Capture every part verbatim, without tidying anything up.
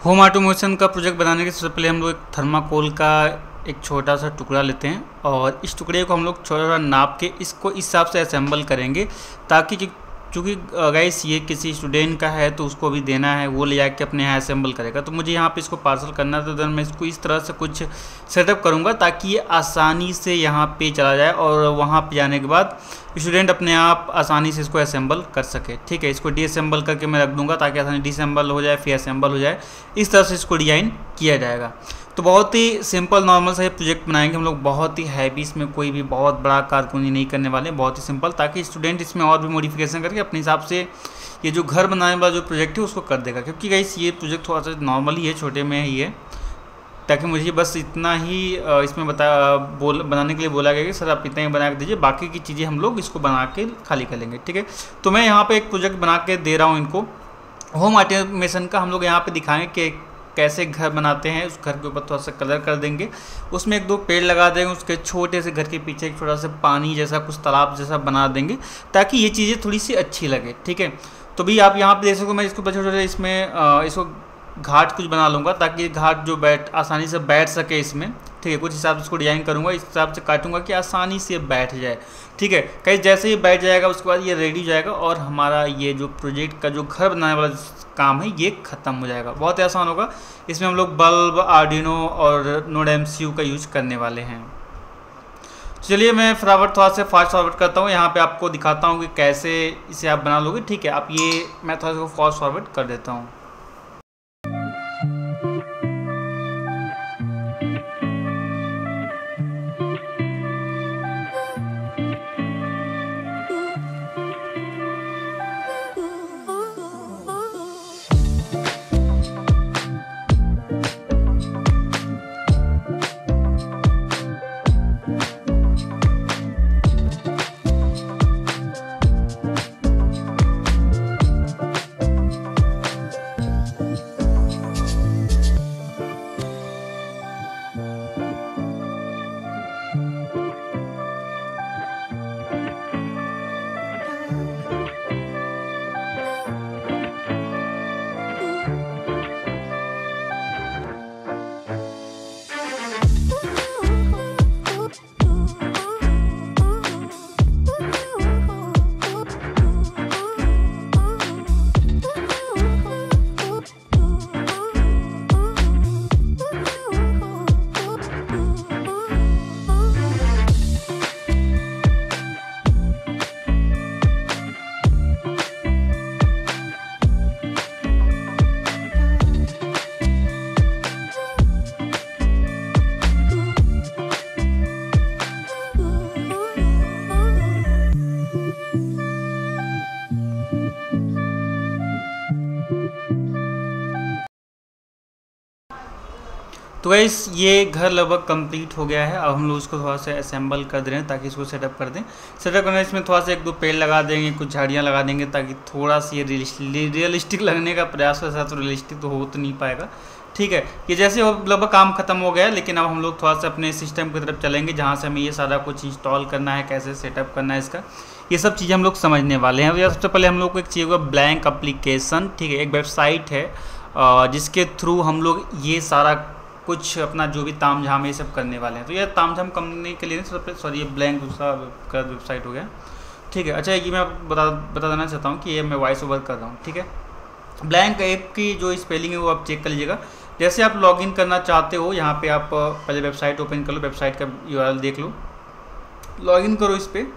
Home automation का project बनाने के सबसे पहले हम लोग एक थर्माकोल का एक छोटा सा टुकड़ा लेते हैं और इस टुकड़े को हम लोग छोटा छोटा नाप के इसको इस हिसाब से असेंबल करेंगे ताकि चूँकि गाइस ये किसी स्टूडेंट का है तो उसको भी देना है, वो ले जाके अपने यहाँ असेंबल करेगा। तो मुझे यहाँ पे इसको पार्सल करना था, तो मैं इसको इस तरह से कुछ सेटअप करूँगा ताकि ये आसानी से यहाँ पे चला जाए और वहाँ पे जाने के बाद स्टूडेंट अपने आप आसानी से इसको असेंबल कर सके। ठीक है, इसको डीअसेंबल करके मैं रख दूँगा ताकि आसानी डीअसेंबल हो जाए फिर असेंबल हो जाए, इस तरह से इसको डिज़ाइन किया जाएगा। तो बहुत ही सिंपल नॉर्मल सा ये प्रोजेक्ट बनाएंगे हम लोग, बहुत ही हैवी, इसमें कोई भी बहुत बड़ा कारकुनी नहीं करने वाले, बहुत ही सिंपल, ताकि स्टूडेंट इसमें और भी मॉडिफिकेशन करके अपने हिसाब से ये जो घर बनाने वाला जो प्रोजेक्ट है उसको कर देगा। क्योंकि गाइस ये प्रोजेक्ट थोड़ा सा नॉर्मल ही है, छोटे में ही है, ताकि मुझे बस इतना ही इसमें बता बोल बनाने के लिए बोला गया कि सर आप इतना ही बना के दीजिए, बाकी की चीज़ें हम लोग इसको बना के खाली कर लेंगे। ठीक है, तो मैं यहाँ पर एक प्रोजेक्ट बना के दे रहा हूँ इनको। होम ऑटोमेशन का हम लोग यहाँ पर दिखाएँगे कि कैसे घर बनाते हैं। उस घर के ऊपर थोड़ा सा कलर कर देंगे, उसमें एक दो पेड़ लगा देंगे, उसके छोटे से घर के पीछे एक छोटा सा पानी जैसा कुछ तालाब जैसा बना देंगे ताकि ये चीज़ें थोड़ी सी अच्छी लगे। ठीक है, तो भी आप यहाँ पे देख सको, मैं इसको छोटे छोटे इसमें आ, इसको घाट कुछ बना लूँगा ताकि घाट जो बैठ आसानी से बैठ सके इसमें। ठीक है, कुछ हिसाब से इसको डिज़ाइन करूँगा, इस हिसाब से काटूंगा कि आसानी से बैठ जाए। ठीक है, कहीं जैसे ही बैठ जाएगा उसके बाद ये रेडी हो जाएगा और हमारा ये जो प्रोजेक्ट का जो घर बनाने वाला काम है ये ख़त्म हो जाएगा। बहुत ही आसान होगा। इसमें हम लोग बल्ब, आर्डिनो और नोड एमसीयू का यूज करने वाले हैं। चलिए मैं फटाफट थोड़ा सा फास्ट फॉरवर्ड करता हूँ, यहाँ पे आपको दिखाता हूँ कि कैसे इसे आप बना लोगे। ठीक है, आप ये मैं थोड़ा सा फास्ट फॉरवर्ड कर देता हूँ। तो गाइस ये घर लगभग कंप्लीट हो गया है। अब हम लोग उसको थोड़ा सा असेंबल कर दे रहे हैं ताकि इसको सेटअप कर दें। सेटअप करने इसमें थोड़ा सा एक दो पेड़ लगा देंगे, कुछ झाड़ियाँ लगा देंगे ताकि थोड़ा सा ये रियलिस्टिक लगने का प्रयास कर साथ, तो रियलिस्टिक तो हो तो नहीं पाएगा। ठीक है, ये जैसे लगभग काम खत्म हो गया, लेकिन अब हम लोग थोड़ा सा अपने सिस्टम की तरफ चलेंगे जहाँ से हमें ये सारा कुछ इंस्टॉल करना है, कैसे सेटअप करना है इसका, ये सब चीज़ें हम लोग समझने वाले हैं। सबसे पहले हम लोग को एक चाहिए होगा ब्लैंक एप्लीकेशन। ठीक है, एक वेबसाइट है जिसके थ्रू हम लोग ये सारा कुछ अपना जो भी ताम झाम ये सब करने वाले हैं। तो ये ताम झाम करने के लिए सबसे सॉरी ये ब्लैंक दूसरा वेबसाइट हो गया। ठीक है, अच्छा ये मैं बता बता देना चाहता हूँ कि ये मैं वॉइस ओवर कर रहा हूँ। ठीक है, ब्लैंक ऐप की जो स्पेलिंग है वो आप चेक कर लीजिएगा। जैसे आप लॉगिन करना चाहते हो, यहाँ पे आप पहले वेबसाइट ओपन कर लो, वेबसाइट का यूआरएल देख लो, लॉगिन करो इस पर।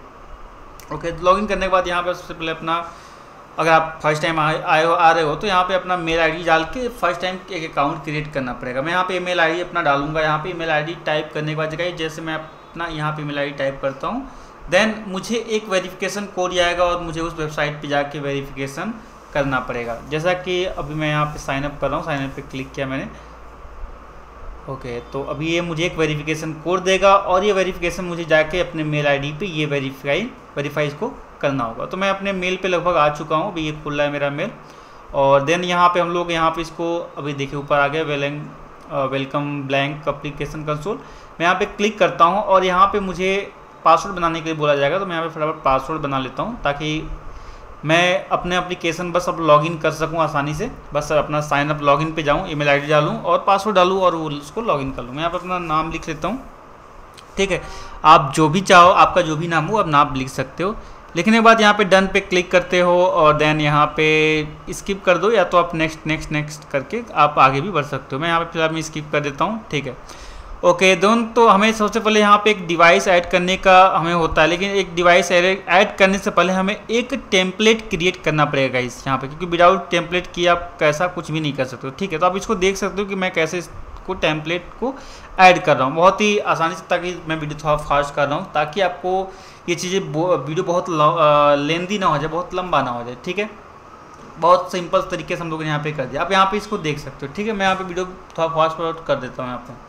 ओके, लॉगिन करने के बाद यहाँ पे सबसे पहले अपना, अगर आप फर्स्ट टाइम आए आए हो आ रहे हो तो यहाँ पे अपना मेल आईडी डाल के फर्स्ट टाइम एक अकाउंट क्रिएट करना पड़ेगा। मैं यहाँ पे ईमेल आईडी अपना डालूंगा। यहाँ पे ईमेल आईडी टाइप करने के बाद जगह जैसे मैं अपना यहाँ पे ईमेल आईडी टाइप करता हूँ, देन मुझे एक वेरिफिकेशन कोड आएगा और मुझे उस वेबसाइट पे जाके वेरिफिकेशन करना पड़ेगा। जैसा कि अभी मैं यहाँ पे साइन अप कर रहा हूँ, साइन अप पे क्लिक किया मैंने। ओके, तो अभी ये मुझे एक वेरिफिकेशन कोड देगा और ये वेरिफिकेशन मुझे जाके अपने मेल आईडी पे ये वेरीफाई वेरीफाई इसको करना होगा। तो मैं अपने मेल पे लगभग आ चुका हूँ, अभी ये खुल रहा है मेरा मेल। और देन यहाँ पे हम लोग यहाँ पे इसको अभी देखिए ऊपर आ गया वेलिंग वेलकम ब्लैंक एप्लीकेशन कंसोल। मैं यहाँ पे क्लिक करता हूँ और यहाँ पे मुझे पासवर्ड बनाने के लिए बोला जाएगा। तो मैं यहाँ पे फटाफट पासवर्ड बना लेता हूँ ताकि मैं अपने एप्लीकेशन बस अब लॉगिन कर सकूं आसानी से। बस अपना साइन अप लॉगिन पे जाऊं, ईमेल आईडी डालूं और पासवर्ड डालूं और वो उसको लॉगिन कर लूं। मैं यहाँ पर अपना नाम लिख लेता हूँ, ठीक है। आप जो भी चाहो, आपका जो भी नाम हो आप नाम लिख सकते हो। लिखने के बाद यहाँ पे डन पे क्लिक करते हो और देन यहाँ पे स्किप कर दो, या तो आप नेक्स्ट नेक्स्ट नेक्स्ट करके आप आगे भी बढ़ सकते हो। मैं यहाँ पे फिलहाल मैं स्किप कर देता हूँ, ठीक है। ओके दोनों, तो हमें सबसे पहले यहाँ पे एक डिवाइस ऐड करने का हमें होता है, लेकिन एक डिवाइस ऐड करने से पहले हमें एक टेम्पलेट क्रिएट करना पड़ेगा इस यहाँ पे, क्योंकि विदाउट टेम्पलेट की आप कैसा कुछ भी नहीं कर सकते हो, ठीक है। तो आप इसको देख सकते हो कि मैं कैसे को टेम्पलेट को ऐड कर रहा हूँ बहुत ही आसानी से, ताकि मैं वीडियो थोड़ा फास्ट कर रहा हूँ ताकि आपको ये चीज़ें वीडियो बहुत लेंदी ना हो जाए, बहुत लंबा ना हो जाए, ठीक है। बहुत सिंपल तरीके से हम लोग ने यहाँ पे कर दिया। आप यहाँ पे इसको देख सकते हो, ठीक है। मैं यहाँ पे वीडियो थोड़ा फास्ट फॉरवर्ड कर देता हूँ यहाँ पे।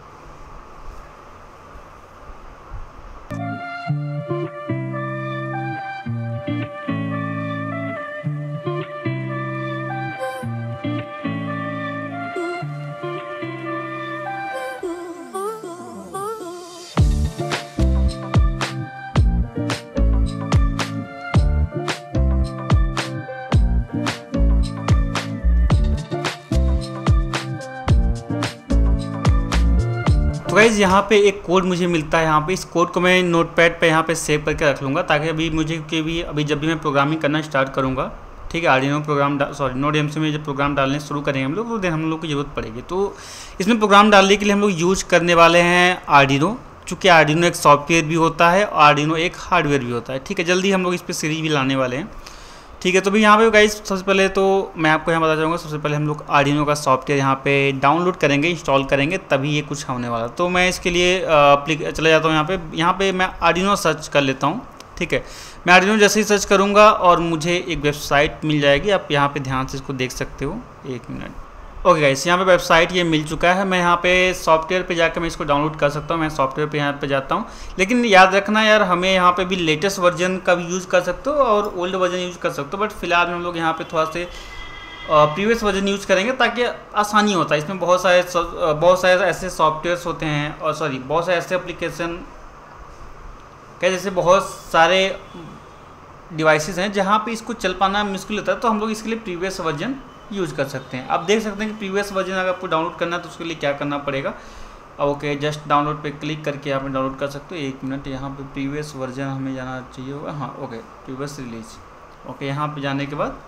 तो गाइज़ यहाँ पे एक कोड मुझे मिलता है, यहाँ पे इस कोड को मैं नोटपैड पे यहाँ पे सेव करके रख लूँगा, ताकि अभी मुझे के भी अभी जब भी मैं प्रोग्रामिंग करना स्टार्ट करूँगा, ठीक है, Arduino program sorry node M C में जब प्रोग्राम डालने शुरू करेंगे हम लोग, तो देन हम लोग की ज़रूरत पड़ेगी। तो इसमें प्रोग्राम डालने के लिए हम लोग यूज करने वाले हैं आर्डिनो, चूँकि आर्डिनो एक सॉफ्टवेयर भी होता है और आर्डिनो एक हार्डवेयर भी होता है, ठीक है। जल्दी हम लोग इस पर सीरीज भी लाने वाले हैं, ठीक है। तो भी यहाँ पे गाइस सबसे पहले तो मैं आपको यहाँ बता चाहूँगा, सबसे पहले हम लोग आर्डिनो का सॉफ्टवेयर यहाँ पे डाउनलोड करेंगे, इंस्टॉल करेंगे, तभी ये कुछ होने वाला। तो मैं इसके लिए चला जाता हूँ यहाँ पे यहाँ पे मैं आर्डिनो सर्च कर लेता हूँ, ठीक है। मैं आर्डिनो जैसे ही सर्च करूँगा और मुझे एक वेबसाइट मिल जाएगी, आप यहाँ पर ध्यान से इसको देख सकते हो। एक मिनट, ओके गाइस, यहाँ पे वेबसाइट ये मिल चुका है। मैं यहाँ पे सॉफ्टवेयर पे जाकर मैं इसको डाउनलोड कर सकता हूँ। मैं सॉफ्टवेयर पे यहाँ पे जाता हूँ, लेकिन याद रखना यार, हमें यहाँ पे भी लेटेस्ट वर्जन का भी यूज़ कर सकते हो और ओल्ड वर्जन यूज़ कर सकते हो, बट फिलहाल हम लोग यहाँ पे थोड़ा से प्रीवियस वर्जन यूज़ करेंगे ताकि आसानी होता है। इसमें बहुत सारे बहुत सारे ऐसे सॉफ्टवेयर्स होते हैं, और सॉरी बहुत सारे ऐसे एप्लीकेशन क्या जैसे बहुत सारे डिवाइसेस हैं जहाँ पर इसको चल पाना मुश्किल होता है, तो हम लोग इसके लिए प्रीवियस वर्जन यूज़ कर सकते हैं। आप देख सकते हैं कि प्रीवियस वर्जन अगर आपको डाउनलोड करना है तो उसके लिए क्या करना पड़ेगा। अब ओके, जस्ट डाउनलोड पे क्लिक करके यहाँ पे डाउनलोड कर सकते हो। एक मिनट, यहाँ पे प्रीवियस वर्जन हमें जाना चाहिए होगा, हाँ ओके, प्रीवियस रिलीज। ओके, यहाँ पे जाने के बाद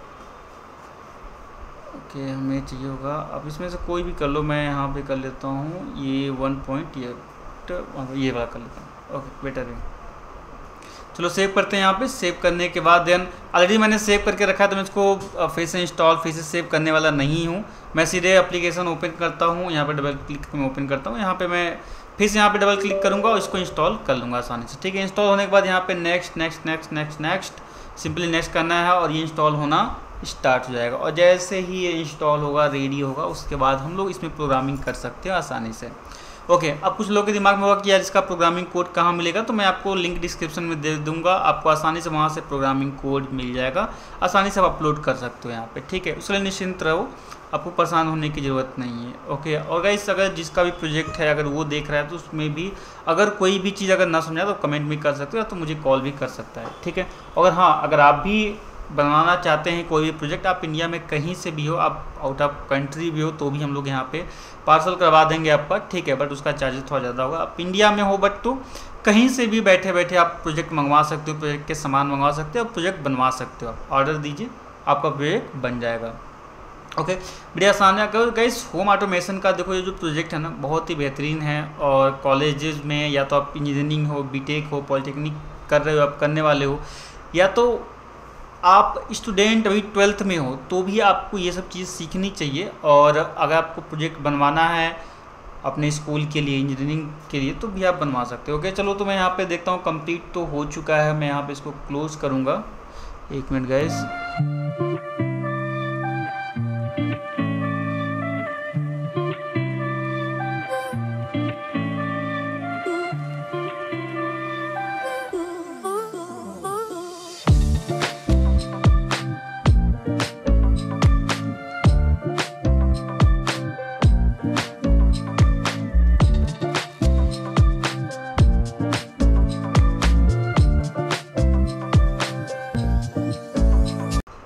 ओके हमें चाहिए होगा, अब इसमें से कोई भी कर लो, मैं यहाँ पे कर लेता हूँ ये वन पॉइंट ये ये वाला कर लेता हूँ। ओके बेटर है, चलो सेव करते हैं। यहाँ पे सेव करने के बाद देन ऑलरेडी मैंने सेव करके रखा है, तो मैं इसको फिर से इंस्टॉल फिर से सेव करने वाला नहीं हूँ। मैं सीधे एप्लीकेशन ओपन करता हूँ, यहाँ पे डबल क्लिक में ओपन करता हूँ। यहाँ पे मैं फिर से यहाँ पे डबल क्लिक करूँगा और इसको इंस्टॉल कर लूँगा आसानी से, ठीक है। इंस्टॉल होने के बाद यहाँ पे next next next next next simply next करना है और ये इंस्टॉल होना स्टार्ट हो जाएगा। और जैसे ही ये इंस्टॉल होगा, रेडी होगा, उसके बाद हम लोग इसमें प्रोग्रामिंग कर सकते हैं आसानी से। ओके okay, अब कुछ लोगों के दिमाग में होगा कि यार इसका प्रोग्रामिंग कोड कहाँ मिलेगा, तो मैं आपको लिंक डिस्क्रिप्शन में दे दूंगा, आपको आसानी से वहाँ से प्रोग्रामिंग कोड मिल जाएगा, आसानी से आप अपलोड कर सकते हो यहाँ पे, ठीक है। उसके लिए निश्चिंत रहो, आपको परेशान होने की ज़रूरत नहीं है। ओके okay, और गाइस अगर जिसका भी प्रोजेक्ट है अगर वो देख रहा है तो उसमें भी अगर कोई भी चीज़ अगर ना समझा तो कमेंट भी कर सकते हो, तो मुझे कॉल भी कर सकता है, ठीक है। अगर हाँ अगर आप भी बनाना चाहते हैं कोई भी प्रोजेक्ट, आप इंडिया में कहीं से भी हो, आप आउट ऑफ कंट्री भी हो, तो भी हम लोग यहाँ पे पार्सल करवा देंगे आपका, ठीक है। बट उसका चार्जेस थोड़ा ज़्यादा होगा। आप इंडिया में हो बट तो कहीं से भी बैठे बैठे आप प्रोजेक्ट मंगवा सकते हो, प्रोजेक्ट के सामान मंगवा सकते हो, प्रोजेक्ट बनवा सकते हो। आप ऑर्डर दीजिए, आपका प्रोजेक्ट बन जाएगा। ओके, बढ़िया आसान है। अगर गाइस होम ऑटोमेशन का देखो, ये जो प्रोजेक्ट है ना बहुत ही बेहतरीन है, और कॉलेजेस में या तो आप इंजीनियरिंग हो, बीटेक हो, पॉलिटेक्निक कर रहे हो, आप करने वाले हो, या तो आप स्टूडेंट अभी ट्वेल्थ में हो, तो भी आपको ये सब चीज़ सीखनी चाहिए। और अगर आपको प्रोजेक्ट बनवाना है अपने स्कूल के लिए, इंजीनियरिंग के लिए, तो भी आप बनवा सकते हो। ओके चलो, तो मैं यहाँ पे देखता हूँ कंप्लीट तो हो चुका है। मैं यहाँ पे इसको क्लोज करूँगा। एक मिनट गाइस,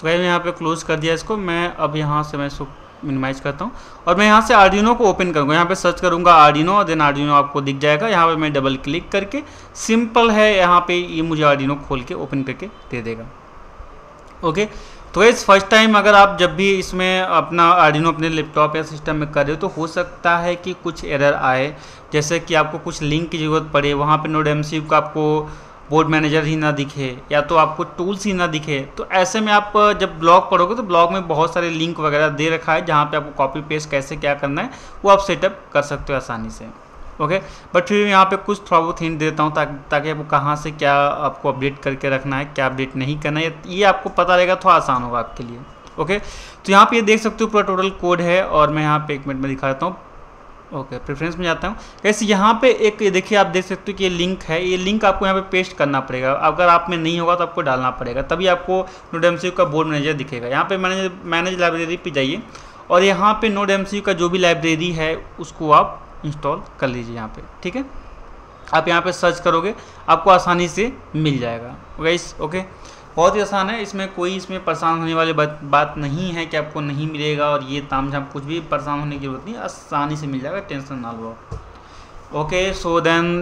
मैंने यहाँ पे क्लोज कर दिया इसको। मैं अब यहाँ से मैं इसको मिनिमाइज करता हूँ और मैं यहाँ से आर्डिनो को ओपन करूँगा। यहाँ पे सर्च करूँगा आर्डिनो और देन आर्डिनो आपको दिख जाएगा। यहाँ पे मैं डबल क्लिक करके, सिंपल है, यहाँ पे ये मुझे आर्डिनो खोल के ओपन करके दे देगा। ओके, तो इस फर्स्ट टाइम अगर आप जब भी इसमें अपना आर्डिनो अपने लैपटॉप या सिस्टम में कर रहे हो तो हो सकता है कि कुछ एरर आए, जैसे कि आपको कुछ लिंक की ज़रूरत पड़े, वहाँ पे नोड एमसीयू का आपको बोर्ड मैनेजर ही ना दिखे या तो आपको टूल्स ही ना दिखे। तो ऐसे में आप जब ब्लॉग पढ़ोगे तो ब्लॉग में बहुत सारे लिंक वगैरह दे रखा है जहाँ पे आपको कॉपी पेस्ट कैसे क्या करना है वो आप सेटअप कर सकते हो आसानी से। ओके, बट फिर यहाँ पे कुछ थोड़ा बहुत हिंट देता हूँ ताकि ताकि आपको कहाँ से क्या आपको अपडेट करके रखना है, क्या अपडेट नहीं करना है, ये आपको पता रहेगा, थोड़ा आसान होगा आपके लिए। ओके, तो यहाँ पे ये देख सकते हो पूरा टोटल कोड है और मैं यहाँ पे एक मिनट में दिखा देता हूँ। ओके, प्रेफरेंस में जाता हूँ। कैसे यहाँ पे एक देखिए आप देख सकते हो कि ये लिंक है, ये लिंक आपको यहाँ पे पेस्ट करना पड़ेगा। अगर आप में नहीं होगा तो आपको डालना पड़ेगा, तभी आपको नोड एमसीयू का बोर्ड मैनेजर दिखेगा। यहाँ पे मैनेज मैनेज लाइब्रेरी पे जाइए और यहाँ पे नोड एमसीयू का जो भी लाइब्रेरी है उसको आप इंस्टॉल कर लीजिए यहाँ पे। ठीक है, आप यहाँ पे सर्च करोगे आपको आसानी से मिल जाएगा गाइस। ओके, बहुत ही आसान है, इसमें कोई इसमें परेशान होने वाली बात बात नहीं है कि आपको नहीं मिलेगा और ये ताम झाम कुछ भी परेशान होने की जरूरत नहीं, आसानी से मिल जाएगा, टेंशन ना लो। ओके, सो देन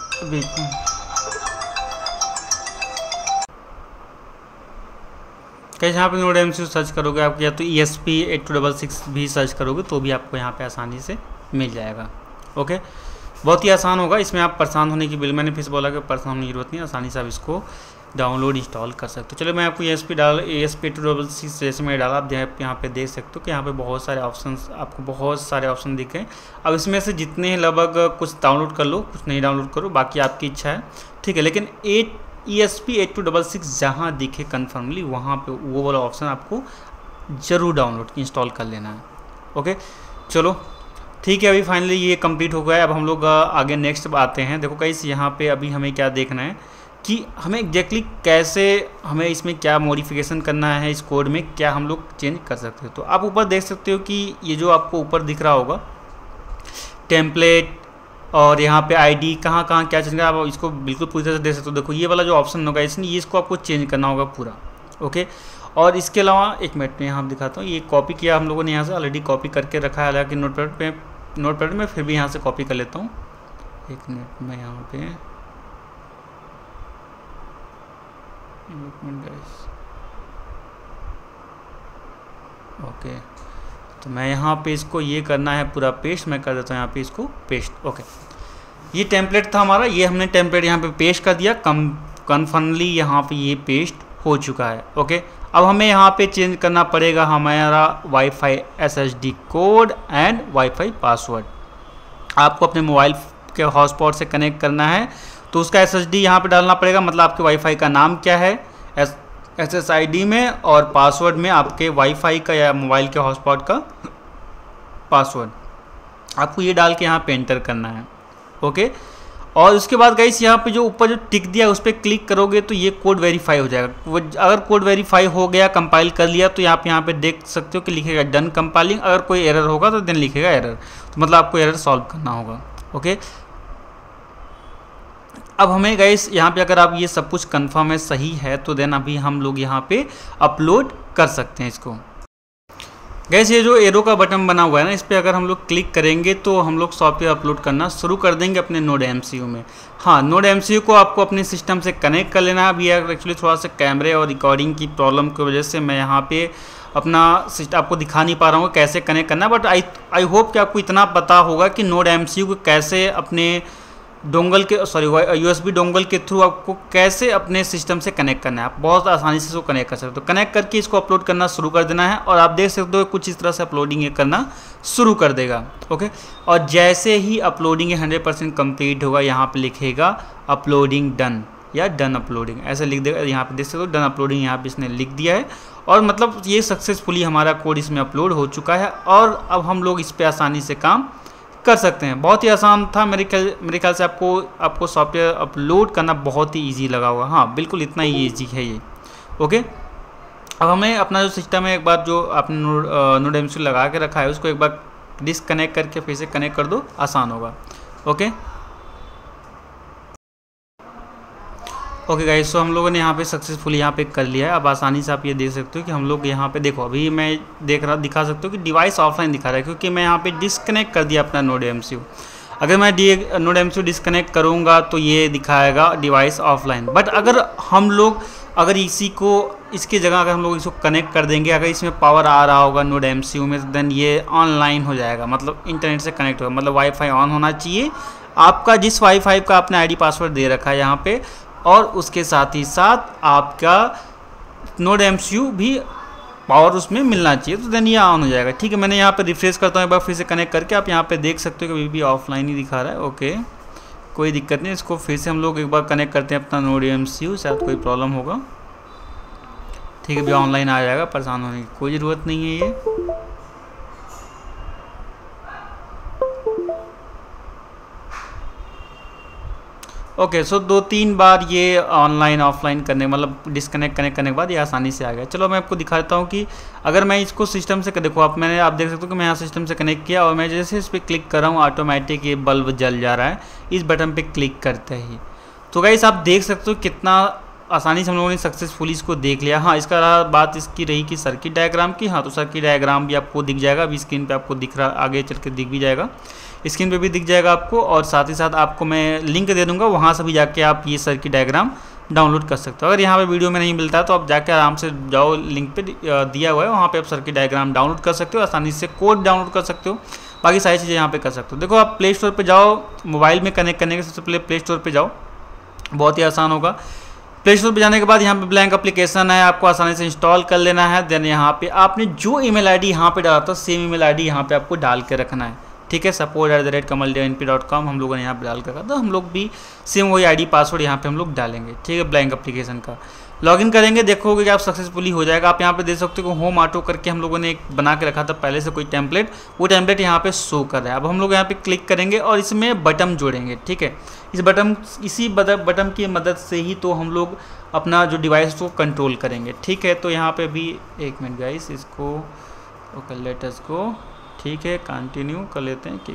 कैसे यहाँ पे नोड एमसीयू सर्च करोगे आप, या तो E S P eight two double six भी सर्च करोगे तो भी आपको यहाँ पे आसानी से मिल जाएगा। ओके, बहुत ही आसान होगा, इसमें आप परेशान होने की बिल मैंने फिर बोला कि परेशान होने की जरूरत नहीं, आसानी से आप इसको डाउनलोड इंस्टॉल कर सकते हो। चलो मैं आपको ई एस पी डाल A S P two double six जैसे मैं डाला, आप यहाँ पे देख सकते हो कि यहाँ पे बहुत सारे ऑप्शंस, आपको बहुत सारे ऑप्शन दिख रहे हैं। अब इसमें से जितने लगभग कुछ डाउनलोड कर लो, कुछ नहीं डाउनलोड करो, बाकी आपकी इच्छा है। ठीक है, लेकिन eight E S P eight two double six जहाँ दिखे कन्फर्मली वहाँ पे वो वाला ऑप्शन आपको ज़रूर डाउनलोड इंस्टॉल कर लेना है। ओके, चलो ठीक है, अभी फाइनली ये कंप्लीट हो गया है। अब हम लोग आगे नेक्स्ट आते हैं। देखो गाइस, यहाँ पे अभी हमें क्या देखना है कि हमें एग्जैक्टली कैसे हमें इसमें क्या मॉडिफिकेशन करना है, इस कोड में क्या हम लोग चेंज कर सकते हो। तो आप ऊपर देख सकते हो कि ये जो आपको ऊपर दिख रहा होगा टेम्पलेट और यहाँ पे आईडी कहाँ कहाँ क्या चेंज करना, आप इसको बिल्कुल पूरी तरह से देख सकते हो। देखो ये वाला जो ऑप्शन होगा इसमें ये इसको आपको चेंज करना होगा पूरा। ओके, और इसके अलावा एक मिनट में यहाँ दिखाता हूँ, ये कॉपी किया हम लोगों ने यहाँ से ऑलरेडी कॉपी करके रखा है, हालांकि नोटपैड पे नोटपैड में फिर भी यहाँ से कॉपी कर लेता हूँ। एक मिनट में यहाँ पे एक मिनट गाइस। ओके, तो मैं यहाँ पे इसको ये करना है पूरा पेस्ट, मैं कर देता हूँ यहाँ पे इसको पेस्ट। ओके, ये टेम्पलेट था हमारा, ये हमने टेम्पलेट यहाँ पे पेस्ट कर दिया, कम कन्फर्मली यहाँ पे ये पेस्ट हो चुका है। ओके, अब हमें यहाँ पे चेंज करना पड़ेगा हमारा wifi SSD code and wifi password. आपको अपने मोबाइल के हॉटस्पॉट से कनेक्ट करना है तो उसका एसएसडी यहाँ पे डालना पड़ेगा, मतलब आपके वाईफाई का नाम क्या है S S S I D में, और पासवर्ड में आपके वाईफाई का या मोबाइल के हॉटस्पॉट का पासवर्ड आपको ये डाल के यहाँ पे एंटर करना है। ओके, और उसके बाद गाइस यहाँ पे जो ऊपर जो टिक दिया है उस पर क्लिक करोगे तो ये कोड वेरीफाई हो जाएगा। वो अगर कोड वेरीफाई हो गया, कंपाइल कर लिया, तो आप यहाँ पे देख सकते हो कि लिखेगा डन कंपाइलिंग। अगर कोई एरर होगा तो देन लिखेगा एरर, तो मतलब आपको एरर सॉल्व करना होगा। ओके, अब हमें गाइस यहाँ पे अगर आप ये सब कुछ कंफर्म है, सही है, तो देन अभी हम लोग यहाँ पे अपलोड कर सकते हैं इसको। गैस ये जो एरो का बटन बना हुआ है ना, इस पर अगर हम लोग क्लिक करेंगे तो हम लोग सॉफ्टवेयर अपलोड करना शुरू कर देंगे अपने नोड एमसीयू में। हाँ, नोड एमसीयू को आपको अपने सिस्टम से कनेक्ट कर लेना है। अभी एक्चुअली थोड़ा सा कैमरे और रिकॉर्डिंग की प्रॉब्लम की वजह से मैं यहाँ पे अपना सिस्टम आपको दिखा नहीं पा रहा हूँ कैसे कनेक्ट करना है, बट आई आई होप कि आपको इतना पता होगा कि नोड एमसीयू को कैसे अपने डोंगल के सॉरी यूएसबी डोंगल के थ्रू आपको कैसे अपने सिस्टम से कनेक्ट करना है। आप बहुत आसानी से इसको कनेक्ट कर सकते हो। तो कनेक्ट करके इसको अपलोड करना शुरू कर देना है और आप देख सकते हो कुछ इस तरह से अपलोडिंग ये करना शुरू कर देगा। ओके, और जैसे ही अपलोडिंग हंड्रेड परसेंट कम्प्लीट होगा, यहाँ पे लिखेगा अपलोडिंग डन या डन अपलोडिंग, ऐसे लिख देगा। यहाँ पे देख सकते हो डन अपलोडिंग यहाँ पे इसने लिख दिया है, और मतलब ये सक्सेसफुली हमारा कोड इसमें अपलोड हो चुका है और अब हम लोग इस पर आसानी से काम कर सकते हैं। बहुत ही आसान था, मेरे ख्याल मेरे ख्याल से आपको आपको सॉफ्टवेयर अपलोड करना बहुत ही इजी लगा होगा। हाँ, बिल्कुल इतना ही इजी है ये। ओके, अब हमें अपना जो सिस्टम है एक बार जो आपने नोड नोड एमसीयू लगा के रखा है उसको एक बार डिसकनेक्ट करके फिर से कनेक्ट कर दो, आसान होगा। ओके ओके गाइस, तो हम लोगों ने यहाँ पे सक्सेसफुल यहाँ पे कर लिया है। अब आसानी से आप ये देख सकते हो कि हम लोग यहाँ पे देखो, अभी मैं देख रहा दिखा सकते हो कि डिवाइस ऑफलाइन दिखा रहा है, क्योंकि मैं यहाँ पे डिस्कनेक्ट कर दिया अपना नोड एम सी यू। अगर मैं D node M C U disconnect करूँगा तो ये दिखाएगा डिवाइस ऑफलाइन। बट अगर हम लोग अगर इसी को इसकी जगह अगर हम लोग इसको कनेक्ट कर देंगे, अगर इसमें पावर आ रहा होगा नोड एम सी यू में, देन ये ऑनलाइन हो जाएगा, मतलब इंटरनेट से कनेक्ट होगा, मतलब वाईफाई ऑन होना चाहिए आपका, जिस वाईफाई का आपने आईडी पासवर्ड दे रखा है यहाँ पे, और उसके साथ ही साथ आपका नोड एम सी यू भी पावर उसमें मिलना चाहिए, तो देन ये ऑन हो जाएगा। ठीक है, मैंने यहाँ पे रिफ्रेश करता हूँ एक बार फिर से कनेक्ट करके, आप यहाँ पे देख सकते हो कि अभी भी ऑफलाइन ही दिखा रहा है। ओके, कोई दिक्कत नहीं, इसको फिर से हम लोग एक बार कनेक्ट करते हैं अपना नोड एम सी यू, शायद कोई प्रॉब्लम होगा। ठीक है, भी ऑनलाइन आ जाएगा, परेशान होने की कोई ज़रूरत नहीं है ये। ओके, सो दो तीन बार ये ऑनलाइन ऑफलाइन करने मतलब डिस्कनेक्ट कनेक्ट करने के बाद ये आसानी से आ गया। चलो मैं आपको दिखा देता हूँ कि अगर मैं इसको सिस्टम से देखो, आप मैंने आप देख सकते हो कि मैं यहाँ सिस्टम से कनेक्ट किया, और मैं जैसे इस पर क्लिक कर रहा हूँ ऑटोमेटिक ये बल्ब जल जा रहा है इस बटन पे क्लिक करते ही। तो गाइस आप देख सकते हो कितना आसानी से हम लोगों ने सक्सेसफुली इसको देख लिया। हाँ, इसका बात इसकी रही कि सर्किट डायग्राम की। हाँ, तो सर्किट डायग्राम भी आपको दिख जाएगा, अभी स्क्रीन पे आपको दिख रहा, आगे चल के दिख भी जाएगा, स्क्रीन पे भी दिख जाएगा आपको। और साथ ही साथ आपको मैं लिंक दे दूंगा, वहाँ से भी जाके आप ये सर्किट डायग्राम डाउनलोड कर सकते हो। अगर यहाँ पे वीडियो में नहीं मिलता है तो आप जाके आराम से जाओ, लिंक पे दिया हुआ है, वहाँ पे आप सर्किट डायग्राम डाउनलोड कर सकते हो, आसानी से कोड डाउनलोड कर सकते हो, बाकी सारी चीज़ें यहाँ पे कर सकते हो। देखो, आप प्ले स्टोर पर जाओ, मोबाइल में कनेक्ट करने के सबसे पहले प्ले स्टोर पर जाओ, बहुत ही आसान होगा। प्ले स्टोर पर जाने के बाद यहाँ पे ब्लैंक एप्लीकेशन है, आपको आसानी से इंस्टॉल कर लेना है। देन यहाँ पे आपने जो ईमेल आईडी यहाँ पे डाला था सेम ईमेल आईडी यहाँ पे आपको डाल के रखना है। ठीक है, support at the rate Kamal N P dot com हम लोगों ने यहाँ पे डाल कर रखा, तो हम लोग भी सेम वही आईडी पासवर्ड यहाँ पे हम लोग डालेंगे। ठीक है, ब्लैंक एप्लीकेशन का लॉगिन करेंगे, देखोगे कि आप सक्सेसफुली हो जाएगा। आप यहाँ पे देख सकते हो कि होम ऑटो करके हम लोगों ने एक बना के रखा था पहले से कोई टेम्पलेट, वो टेम्पलेट यहाँ पे शो कर रहा है। अब हम लोग यहाँ पे क्लिक करेंगे और इसमें बटन जोड़ेंगे। ठीक है, इस बटन इसी बटन की मदद से ही तो हम लोग अपना जो डिवाइस को कंट्रोल करेंगे। ठीक है, तो यहाँ पे भी एक मिनट गाइस, इसको ओके लेट अस गो। ठीक है, कंटिन्यू कर लेते हैं कि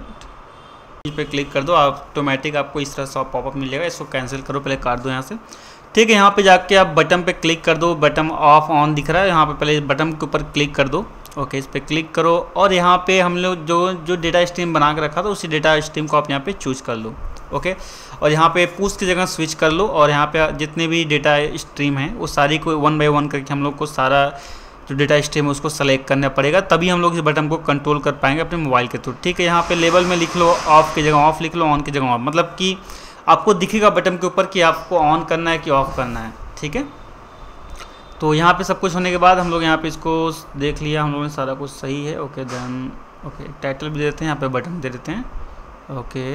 इस पे क्लिक कर दो, ऑटोमेटिक आपको इस तरह से पॉपअप मिलेगा, इसको कैंसिल करो, पहले काट दो यहाँ से। ठीक है, यहाँ पे जाके आप बटन पे क्लिक कर दो, बटन ऑफ ऑन दिख रहा है, यहाँ पे पहले बटन के ऊपर क्लिक कर दो। ओके, इस पर क्लिक करो और यहाँ पे हम लोग जो जो डेटा स्ट्रीम बना के रखा था उसी डेटा स्ट्रीम को आप यहाँ पे चूज कर लो। ओके, और यहाँ पे पुश की जगह स्विच कर लो, और यहाँ पे जितने भी डेटा स्ट्रीम हैं वो सारी को वन बाय वन करके हम लोग को सारा जो डेटा स्ट्रीम है उसको सेलेक्ट करना पड़ेगा, तभी हम लोग इस बटन को कंट्रोल कर पाएंगे अपने मोबाइल के थ्रू। ठीक है, यहाँ पे लेबल में लिख लो ऑफ की जगह ऑफ लिख लो, ऑन की जगह ऑफ, मतलब कि आपको दिखेगा बटन के ऊपर कि आपको ऑन करना है कि ऑफ करना है। ठीक है, तो यहाँ पे सब कुछ होने के बाद हम लोग यहाँ पे इसको देख लिया, हम लोगों ने सारा कुछ सही है। ओके देन ओके टाइटल भी दे देते हैं, यहाँ पे बटन दे देते हैं। ओके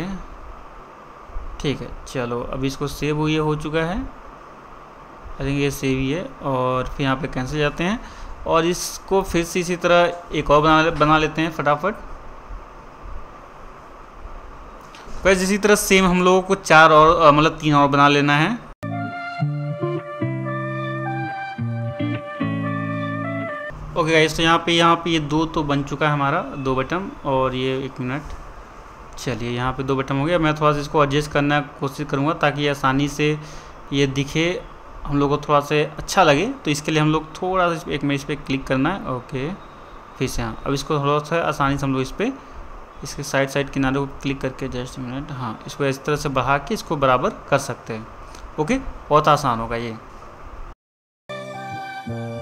ठीक है, चलो अभी इसको सेव हुई हो चुका है, आई थिंक ये सेव ही है। और फिर यहाँ पे कैंसिल जाते हैं और इसको फिर से इसी तरह एक और बना बना लेते हैं फटाफट। वैसे इसी तरह सेम हम लोगों को चार और मतलब तीन और बना लेना है। ओके गाइस, तो यहाँ पे यहाँ पे ये दो तो बन चुका है हमारा, दो बटन, और ये एक मिनट, चलिए यहाँ पे दो बटन हो गया। मैं थोड़ा सा इसको एडजस्ट करने की कोशिश करूँगा ताकि आसानी से ये दिखे, हम लोग को थोड़ा सा अच्छा लगे, तो इसके लिए हम लोग थोड़ा सा एक मिनट इस पर क्लिक करना है। ओके, फिर से हाँ, अब इसको थोड़ा सा आसानी से हम लोग इस पर इसके साइड साइड किनारे को क्लिक करके जस्ट मिनट, हाँ इसको इस तरह से बढ़ा के इसको बराबर कर सकते हैं। ओके, बहुत आसान होगा ये।